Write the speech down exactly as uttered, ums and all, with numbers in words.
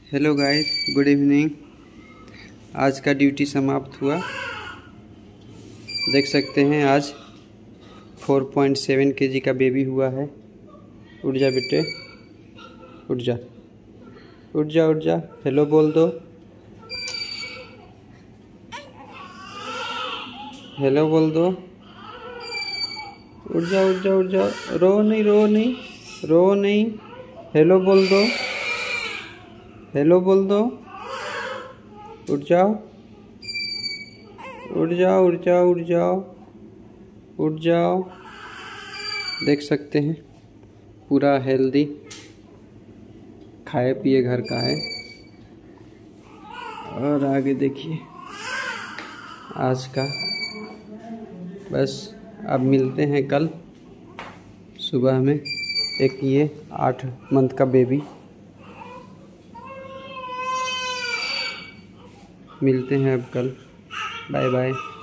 Hello guys, good evening. आज का duty समाप्त हुआ। देख सकते हैं आज चार पॉइंट सात केजी का बेबी हुआ है। उठ जा बेटे, उठ जा उठ जा उठ जा। हेलो बोल दो, हेलो बोल दो। उठ जा उठ जा उठ जा। रो नहीं रो नहीं रो नहीं। हेलो बोल दो, हेलो बोल दो। उठ जाओ उठ जाओ उठ जाओ उठ जाओ उठ जाओ। देख सकते हैं पूरा हेल्दी, खाए पिए घर का है। और आगे देखिए आज का। बस अब मिलते हैं कल सुबह में। एक ये आठ मंथ का बेबी। मिलते हैं अब कल। Bye bye.